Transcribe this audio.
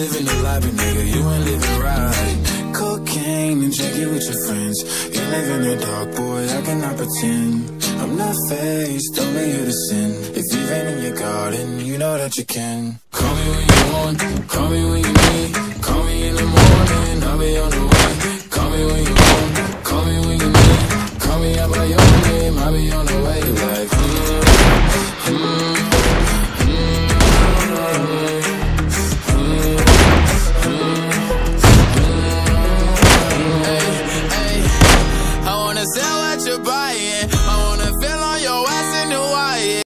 living the life, but nigga, you ain't living right. Cocaine and drinking with your friends. You live in the dark, boy, I cannot pretend. I'm not faced, only here to sin. If you've been in your garden, you know that you can. Call me when you want, call me when you need. Call me in the morning, I'll be on the way. Call me when you want, call me when you need. Call me out by your name, I'll be on the way.